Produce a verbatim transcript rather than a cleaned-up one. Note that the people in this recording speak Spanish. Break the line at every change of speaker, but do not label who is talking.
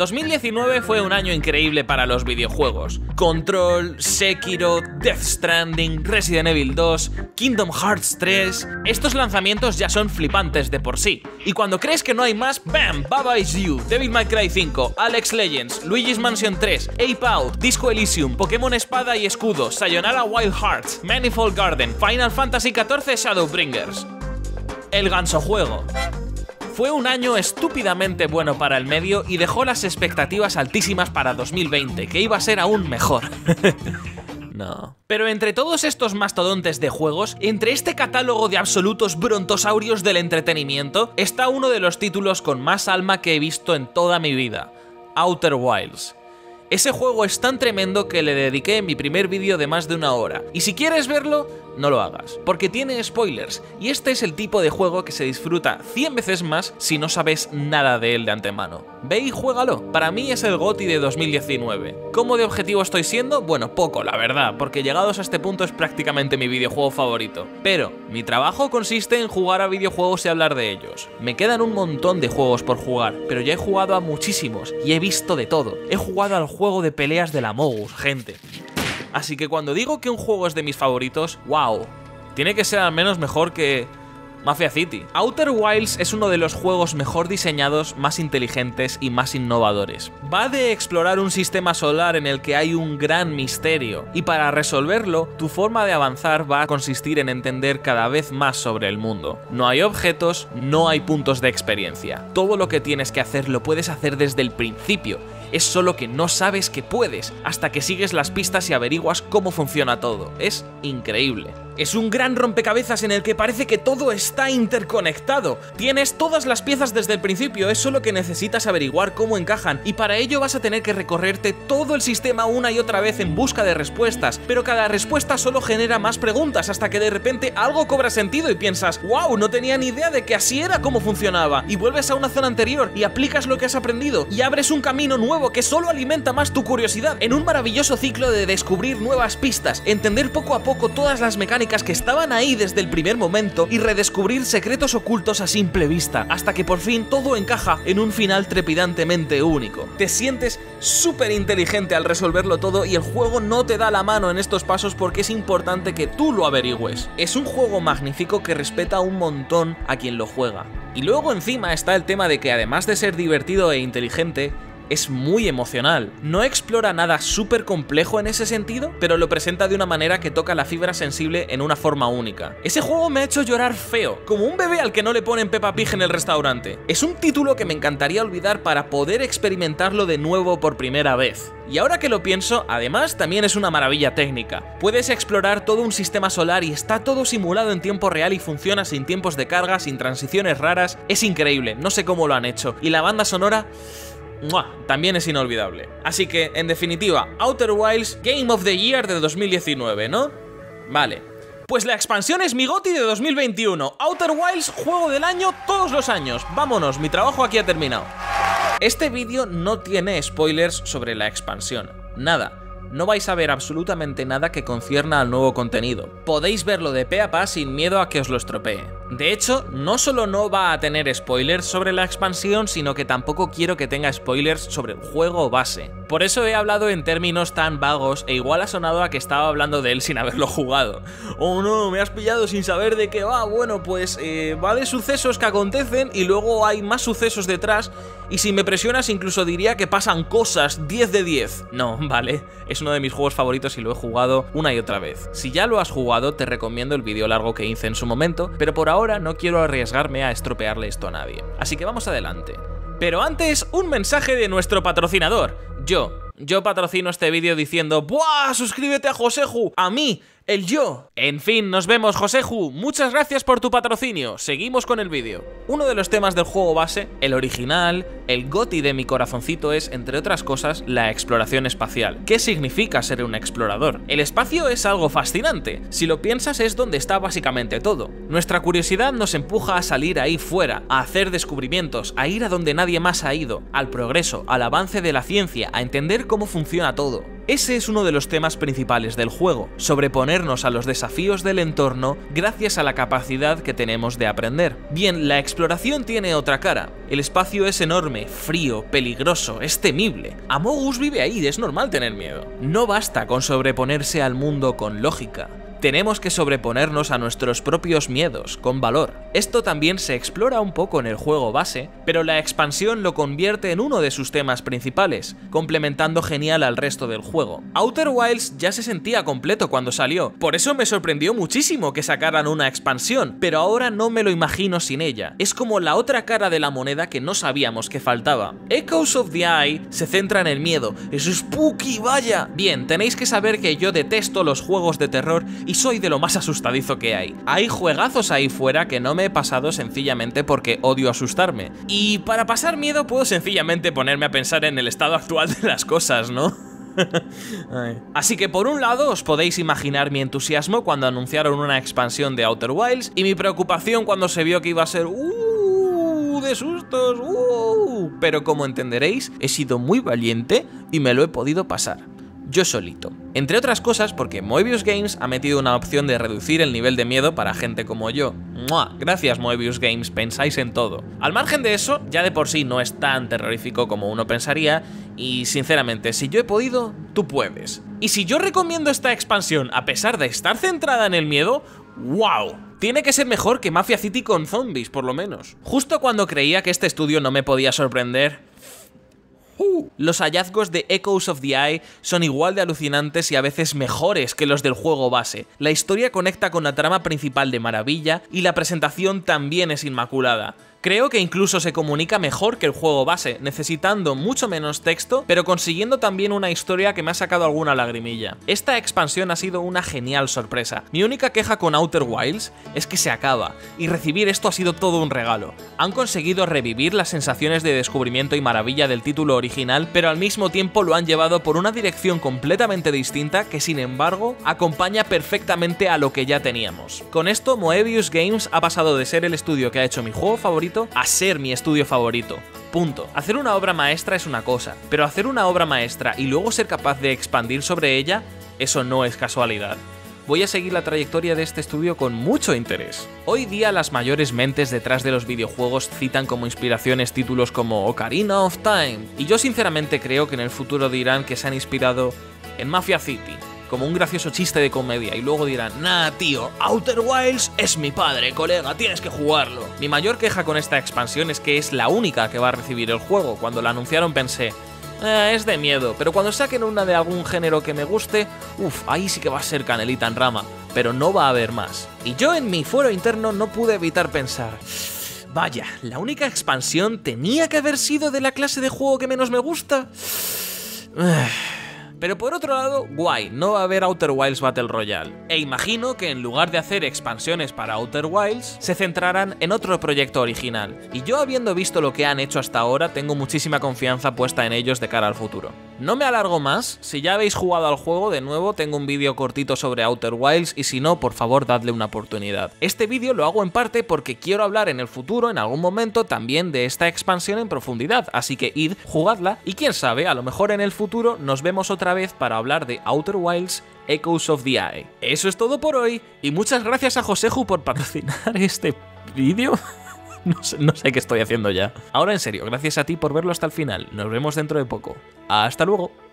dos mil diecinueve fue un año increíble para los videojuegos. Control, Sekiro, Death Stranding, Resident Evil dos, Kingdom Hearts tres... Estos lanzamientos ya son flipantes de por sí. Y cuando crees que no hay más, ¡bam! Baba Is You, Devil May Cry cinco, Alex Legends, Luigi's Mansion tres, Ape Out, Disco Elysium, Pokémon Espada y Escudo, Sayonara Wild Hearts, Manifold Garden, Final Fantasy catorce Shadowbringers. El ganso juego. Fue un año estúpidamente bueno para el medio y dejó las expectativas altísimas para dos mil veinte, que iba a ser aún mejor. No. Pero entre todos estos mastodontes de juegos, entre este catálogo de absolutos brontosaurios del entretenimiento, está uno de los títulos con más alma que he visto en toda mi vida: Outer Wilds. Ese juego es tan tremendo que le dediqué mi primer vídeo de más de una hora. Y si quieres verlo, no lo hagas, porque tiene spoilers, y este es el tipo de juego que se disfruta cien veces más si no sabes nada de él de antemano. Ve y juégalo, para mí es el GOTY de dos mil diecinueve. ¿Cómo de objetivo estoy siendo? Bueno, poco, la verdad, porque llegados a este punto es prácticamente mi videojuego favorito. Pero mi trabajo consiste en jugar a videojuegos y hablar de ellos. Me quedan un montón de juegos por jugar, pero ya he jugado a muchísimos y he visto de todo. He jugado al juego de peleas de la Mogus, gente. Así que cuando digo que un juego es de mis favoritos, wow, tiene que ser al menos mejor que Mafia City. Outer Wilds es uno de los juegos mejor diseñados, más inteligentes y más innovadores. Va de explorar un sistema solar en el que hay un gran misterio, y para resolverlo, tu forma de avanzar va a consistir en entender cada vez más sobre el mundo. No hay objetos, no hay puntos de experiencia. Todo lo que tienes que hacer lo puedes hacer desde el principio. Es solo que no sabes que puedes, hasta que sigues las pistas y averiguas cómo funciona todo. Es increíble. Es un gran rompecabezas en el que parece que todo está interconectado. Tienes todas las piezas desde el principio, es solo que necesitas averiguar cómo encajan, y para ello vas a tener que recorrerte todo el sistema una y otra vez en busca de respuestas, pero cada respuesta solo genera más preguntas hasta que de repente algo cobra sentido y piensas, wow, no tenía ni idea de que así era como funcionaba, y vuelves a una zona anterior y aplicas lo que has aprendido y abres un camino nuevo que solo alimenta más tu curiosidad en un maravilloso ciclo de descubrir nuevas pistas, entender poco a poco todas las mecánicas que estaban ahí desde el primer momento y redescubrir secretos ocultos a simple vista, hasta que por fin todo encaja en un final trepidantemente único. Te sientes súper inteligente al resolverlo todo y el juego no te da la mano en estos pasos porque es importante que tú lo averigües. Es un juego magnífico que respeta un montón a quien lo juega. Y luego encima está el tema de que además de ser divertido e inteligente, es muy emocional. No explora nada súper complejo en ese sentido, pero lo presenta de una manera que toca la fibra sensible en una forma única. Ese juego me ha hecho llorar feo, como un bebé al que no le ponen Peppa Pig en el restaurante. Es un título que me encantaría olvidar para poder experimentarlo de nuevo por primera vez. Y ahora que lo pienso, además también es una maravilla técnica. Puedes explorar todo un sistema solar y está todo simulado en tiempo real y funciona sin tiempos de carga, sin transiciones raras. Es increíble, no sé cómo lo han hecho. Y la banda sonora... ¡mua! También es inolvidable. Así que, en definitiva, Outer Wilds Game of the Year de dos mil diecinueve, ¿no? Vale. Pues la expansión es mi GOTY de dos mil veintiuno. Outer Wilds, juego del año todos los años. Vámonos, mi trabajo aquí ha terminado. Este vídeo no tiene spoilers sobre la expansión. Nada. No vais a ver absolutamente nada que concierna al nuevo contenido. Podéis verlo de pe a pa sin miedo a que os lo estropee. De hecho, no solo no va a tener spoilers sobre la expansión, sino que tampoco quiero que tenga spoilers sobre el juego base. Por eso he hablado en términos tan vagos e igual ha sonado a que estaba hablando de él sin haberlo jugado. Oh no, me has pillado sin saber de qué va. Bueno, pues eh, va de sucesos que acontecen y luego hay más sucesos detrás, y si me presionas incluso diría que pasan cosas diez de diez. No, vale, es uno de mis juegos favoritos y lo he jugado una y otra vez. Si ya lo has jugado, te recomiendo el vídeo largo que hice en su momento, pero por ahora no quiero arriesgarme a estropearle esto a nadie. Así que vamos adelante. Pero antes, un mensaje de nuestro patrocinador. Yo, yo patrocino este vídeo diciendo ¡buah! ¡Suscríbete a Joseju! ¡A mí! ¡El yo! En fin, nos vemos, Joseju. Muchas gracias por tu patrocinio. Seguimos con el vídeo. Uno de los temas del juego base, el original, el GOTY de mi corazoncito es, entre otras cosas, la exploración espacial. ¿Qué significa ser un explorador? El espacio es algo fascinante. Si lo piensas, es donde está básicamente todo. Nuestra curiosidad nos empuja a salir ahí fuera, a hacer descubrimientos, a ir a donde nadie más ha ido, al progreso, al avance de la ciencia, a entender cómo funciona todo. Ese es uno de los temas principales del juego, sobreponernos a los desafíos del entorno gracias a la capacidad que tenemos de aprender. Bien, la exploración tiene otra cara. El espacio es enorme, frío, peligroso, es temible. Amogus vive ahí, es normal tener miedo. No basta con sobreponerse al mundo con lógica. Tenemos que sobreponernos a nuestros propios miedos, con valor. Esto también se explora un poco en el juego base, pero la expansión lo convierte en uno de sus temas principales, complementando genial al resto del juego. Outer Wilds ya se sentía completo cuando salió, por eso me sorprendió muchísimo que sacaran una expansión, pero ahora no me lo imagino sin ella. Es como la otra cara de la moneda que no sabíamos que faltaba. Echoes of the Eye se centra en el miedo, es spooky, vaya. Bien, tenéis que saber que yo detesto los juegos de terror y soy de lo más asustadizo que hay. Hay juegazos ahí fuera que no me he pasado sencillamente porque odio asustarme. Y para pasar miedo puedo sencillamente ponerme a pensar en el estado actual de las cosas, ¿no? Así que por un lado os podéis imaginar mi entusiasmo cuando anunciaron una expansión de Outer Wilds y mi preocupación cuando se vio que iba a ser uh, de sustos, uh, pero como entenderéis he sido muy valiente y me lo he podido pasar. Yo solito. Entre otras cosas porque Moebius Games ha metido una opción de reducir el nivel de miedo para gente como yo. ¡Mua! Gracias Moebius Games, pensáis en todo. Al margen de eso, ya de por sí no es tan terrorífico como uno pensaría y sinceramente, si yo he podido, tú puedes. Y si yo recomiendo esta expansión a pesar de estar centrada en el miedo, ¡wow! Tiene que ser mejor que Mafia City con zombies, por lo menos. Justo cuando creía que este estudio no me podía sorprender, los hallazgos de Echoes of the Eye son igual de alucinantes y a veces mejores que los del juego base. La historia conecta con la trama principal de maravilla y la presentación también es inmaculada. Creo que incluso se comunica mejor que el juego base, necesitando mucho menos texto, pero consiguiendo también una historia que me ha sacado alguna lagrimilla. Esta expansión ha sido una genial sorpresa. Mi única queja con Outer Wilds es que se acaba, y recibir esto ha sido todo un regalo. Han conseguido revivir las sensaciones de descubrimiento y maravilla del título original, pero al mismo tiempo lo han llevado por una dirección completamente distinta que sin embargo acompaña perfectamente a lo que ya teníamos. Con esto Moebius Games ha pasado de ser el estudio que ha hecho mi juego favorito a ser mi estudio favorito. Punto. Hacer una obra maestra es una cosa, pero hacer una obra maestra y luego ser capaz de expandir sobre ella, eso no es casualidad. Voy a seguir la trayectoria de este estudio con mucho interés. Hoy día las mayores mentes detrás de los videojuegos citan como inspiraciones títulos como Ocarina of Time, y yo sinceramente creo que en el futuro dirán que se han inspirado en Mafia City, como un gracioso chiste de comedia, y luego dirán, nah tío, Outer Wilds es mi padre, colega, tienes que jugarlo. Mi mayor queja con esta expansión es que es la única que va a recibir el juego. Cuando la anunciaron pensé, eh, es de miedo, pero cuando saquen una de algún género que me guste, uff, ahí sí que va a ser canelita en rama, pero no va a haber más. Y yo en mi fuero interno no pude evitar pensar, vaya, la única expansión tenía que haber sido de la clase de juego que menos me gusta. Pero por otro lado, guay, no va a haber Outer Wilds Battle Royale. E imagino que en lugar de hacer expansiones para Outer Wilds, se centrarán en otro proyecto original. Y yo habiendo visto lo que han hecho hasta ahora, tengo muchísima confianza puesta en ellos de cara al futuro. No me alargo más, si ya habéis jugado al juego, de nuevo tengo un vídeo cortito sobre Outer Wilds y si no, por favor dadle una oportunidad. Este vídeo lo hago en parte porque quiero hablar en el futuro, en algún momento, también de esta expansión en profundidad, así que id, jugadla y quién sabe, a lo mejor en el futuro nos vemos otra vez para hablar de Outer Wilds Echoes of the Eye. Eso es todo por hoy y muchas gracias a Joseju por patrocinar este vídeo. No sé, no sé qué estoy haciendo ya. Ahora en serio, gracias a ti por verlo hasta el final. Nos vemos dentro de poco. Hasta luego.